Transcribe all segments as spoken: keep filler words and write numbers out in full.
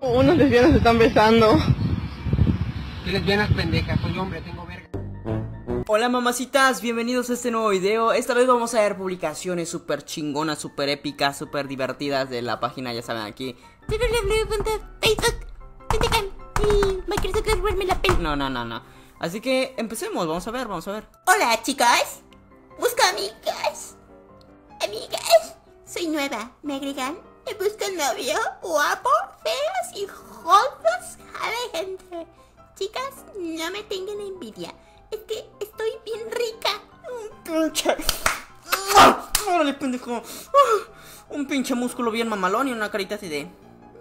Unos lesbianas se están besando. ¿Qué lesbianas, pendejas? Soy hombre, tengo verga. Hola mamacitas, bienvenidos a este nuevo video. Esta vez vamos a ver publicaciones super chingonas, super épicas, super divertidas de la página, ya saben, aquí. No, no, no, no. Así que empecemos, vamos a ver, vamos a ver. Hola chicos, busco amigas. Amigas, soy nueva, ¿me agregan? Busco novio, guapo, feos y jodos a la gente. Chicas, no me tengan envidia, es que estoy bien rica. Pinche. Órale, pendejo. Un pinche músculo bien mamalón y una carita así de.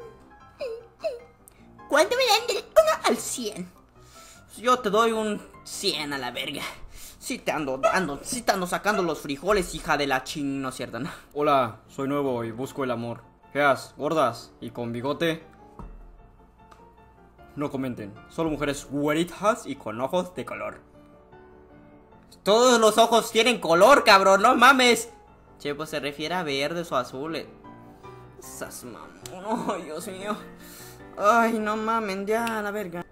¿Cuánto me dan del uno al cien? Yo te doy un cien a la verga. Sí te ando dando, sí te ando sacando los frijoles, hija de la ching, ¿no es cierto, no? Hola, soy nuevo y busco el amor. Feas, gordas y con bigote. No comenten, solo mujeres güeritas y con ojos de color. Todos los ojos tienen color, cabrón, no mames. Che, pues se refiere a verdes o azules. Esas mamón, ay, Dios mío. Ay, no mamen, ya, la verga.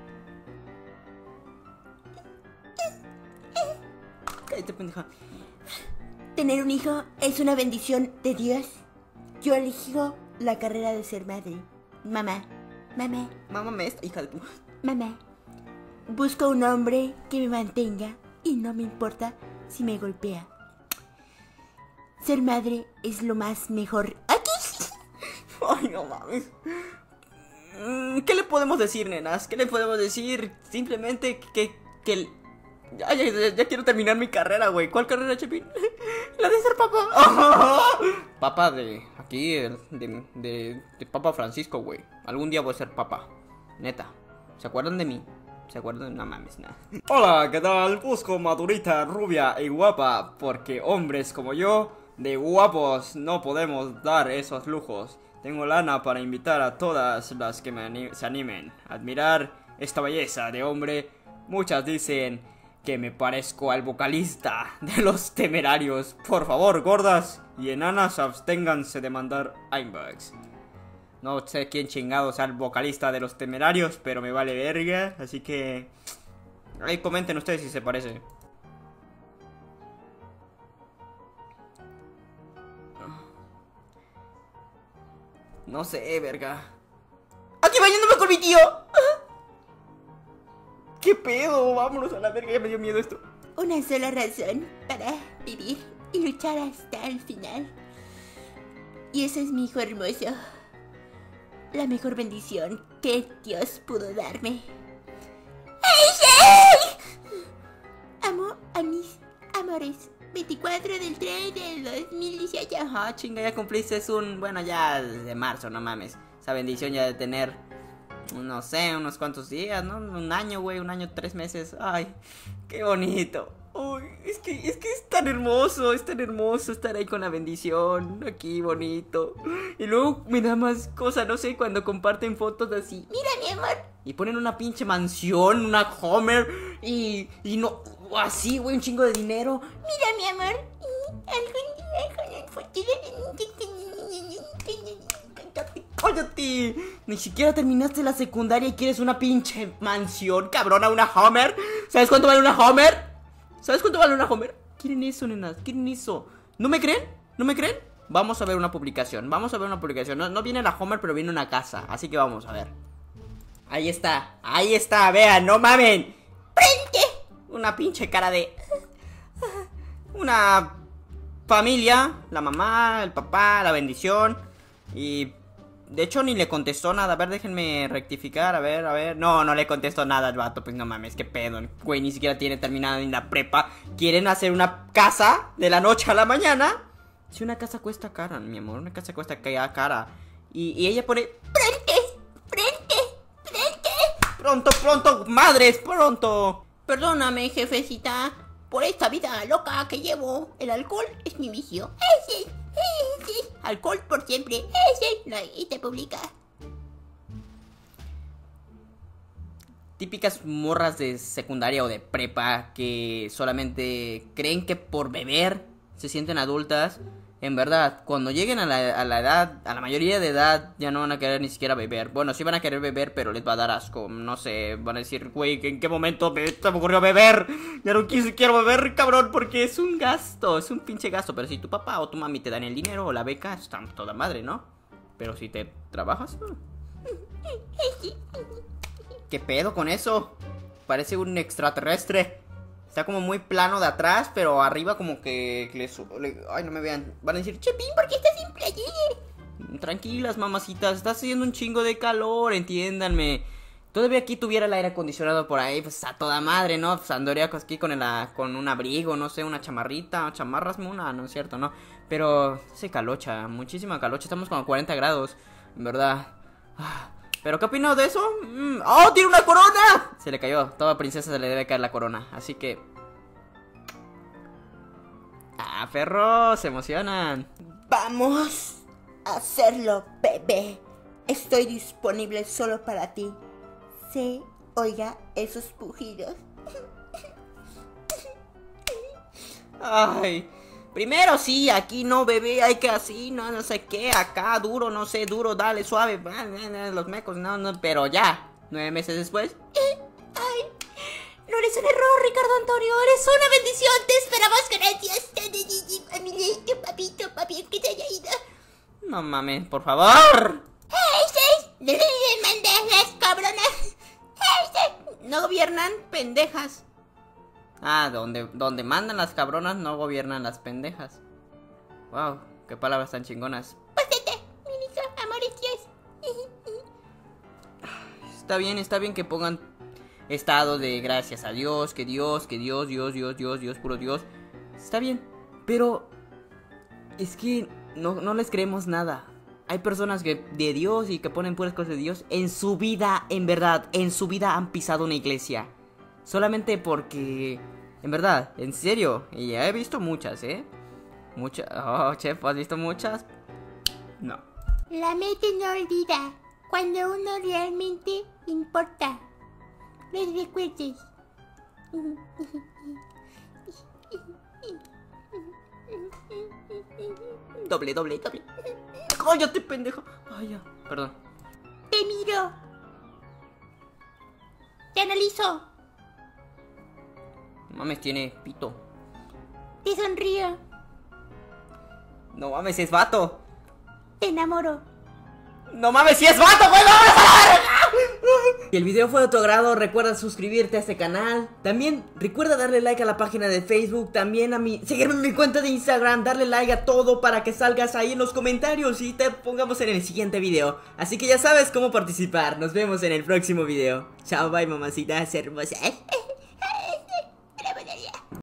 Cállate, pendeja. Tener un hijo es una bendición de Dios. Yo elijo la carrera de ser madre. Mamá, mamá, Mámame esta, hija de tu. mamá. Busco un hombre que me mantenga y no me importa si me golpea. Ser madre es lo más mejor. ¡Aquí! Ay, no mames. ¿Qué le podemos decir, nenas? ¿Qué le podemos decir? Simplemente que... que... Ya, ya, ya, ya quiero terminar mi carrera, güey. ¿Cuál carrera, Chepín? La de ser papá. Papá de... aquí, de, de, de, de Papa Francisco, güey. Algún día voy a ser papá. Neta. ¿Se acuerdan de mí? ¿Se acuerdan de...? No mames, nada. Hola, ¿qué tal? Busco madurita, rubia y guapa, porque hombres como yo, de guapos, no podemos dar esos lujos. Tengo lana para invitar a todas las que me anim- se animen a admirar esta belleza de hombre. Muchas dicen que me parezco al vocalista de Los Temerarios. Por favor, gordas y enanas, absténganse de mandar inbox. No sé quién chingado sea el vocalista de Los Temerarios, pero me vale verga, así que... ahí comenten ustedes si se parece. No sé, verga. ¡Aquí bañándome con mi tío! ¿Qué pedo? Vámonos a la verga, ya me dio miedo esto. Una sola razón para vivir y luchar hasta el final. Y ese es mi hijo hermoso. La mejor bendición que Dios pudo darme. ¡Ay, amo a mis amores. veinticuatro del tres del dos mil dieciocho. Ah, chinga, ya cumpliste, es un... bueno, ya de marzo, no mames. Esa bendición ya de tener... no sé, unos cuantos días, ¿no? Un año, güey, un año, tres meses. Ay, qué bonito. Uy, es que, es que es tan hermoso, es tan hermoso estar ahí con la bendición, aquí bonito. Y luego me da más cosa, no sé, cuando comparten fotos así. Mira, mi amor. Y ponen una pinche mansión, una Homer, y, y no, así, güey, un chingo de dinero. Mira, mi amor. Algún día con el futuro. ¡Cállate! Ni siquiera terminaste la secundaria y quieres una pinche mansión, cabrona, una Homer. ¿Sabes cuánto vale una Homer? ¿Sabes cuánto vale una Homer? ¿Quieren eso, nenas? ¿Quieren eso? ¿No me creen? ¿No me creen? Vamos a ver una publicación, vamos a ver una publicación. No, no viene la Homer, pero viene una casa, así que vamos a ver. Ahí está, ahí está, vean, no mamen. ¡Frente! Una pinche cara de... una familia, la mamá, el papá, la bendición. Y... de hecho ni le contestó nada, a ver, déjenme rectificar, a ver, a ver. No, no le contestó nada al vato, pues no mames, qué pedo. Güey, ni siquiera tiene terminada ni la prepa. Quieren hacer una casa de la noche a la mañana. Si una casa cuesta cara, mi amor, una casa cuesta cara. Y, y ella pone... ¡Frente! ¡Frente! ¡Frente! Pronto, pronto, madres, pronto. Perdóname, jefecita, por esta vida loca que llevo. El alcohol es mi vicio. Ese, ese. Alcohol por siempre. Ese. No, y te publica. Típicas morras de secundaria o de prepa que solamente creen que por beber se sienten adultas. En verdad, cuando lleguen a la, a la edad, a la mayoría de edad, ya no van a querer ni siquiera beber. Bueno, sí van a querer beber, pero les va a dar asco. No sé, van a decir, güey, ¿en qué momento me, se me ocurrió beber? Ya no quise, quiero beber, cabrón, porque es un gasto, es un pinche gasto. Pero si tu papá o tu mami te dan el dinero o la beca, está toda madre, ¿no? Pero si te trabajas... ¿Qué pedo con eso? Parece un extraterrestre. Está como muy plano de atrás, pero arriba como que le, le, ay, no me vean. Van a decir, Chepín, ¿por qué estás sin playera? Tranquilas, mamacitas, está haciendo un chingo de calor, entiéndanme. Todavía aquí tuviera el aire acondicionado por ahí, pues a toda madre, ¿no? Pues andaría aquí con, el, con un abrigo, no sé, una chamarrita, chamarras mona, no es cierto, ¿no? Pero se calocha, muchísima calocha, estamos con cuarenta grados, en verdad. ¿Pero qué opino de eso? Mm. ¡Oh, tiene una corona! Se le cayó, toda princesa se le debe caer la corona, así que... ¡Ah, perros! Se emocionan. Vamos a hacerlo, bebé. Estoy disponible solo para ti. Se oiga esos pujidos. Ay... Primero sí, aquí no, bebé, hay que así, no, no sé qué, acá duro, no sé, duro, dale, suave, los mecos, no, no, pero ya, nueve meses después. Eh, ay, no eres un error, Ricardo Antonio, eres una bendición, te esperamos con ansias, papito, papi, que te haya ido. No mames, por favor. ¡Hey, mandas las cabronas! No gobiernan, pendejas. Ah, donde, donde mandan las cabronas no gobiernan las pendejas. Wow, qué palabras tan chingonas. Pásate, ministro, amores, Dios. Está bien, está bien que pongan estado de gracias a Dios, que Dios, que Dios, Dios, Dios, Dios, Dios, puro Dios. Está bien, pero es que no, no les creemos nada. Hay personas que de Dios y que ponen puras cosas de Dios. En su vida, en verdad, en su vida han pisado una iglesia. Solamente porque, en verdad, en serio, y ya he visto muchas, ¿eh? Muchas, oh, chef, ¿has visto muchas? No. La mente no olvida cuando uno realmente importa. Les recuerdes. Doble, doble, doble. ¡Cállate, pendejo! Ay, ya, perdón. Te miro. Te analizo. No mames, tiene pito. Te sonrío. No mames, si es vato. Te enamoro. No mames, si es vato, güey, vámonos a la verga. Si el video fue de tu agrado, recuerda suscribirte a este canal. También recuerda darle like a la página de Facebook. También a mi, seguirme en mi cuenta de Instagram. Darle like a todo para que salgas ahí en los comentarios y te pongamos en el siguiente video. Así que ya sabes cómo participar. Nos vemos en el próximo video. Chao, bye, mamacitas hermosas.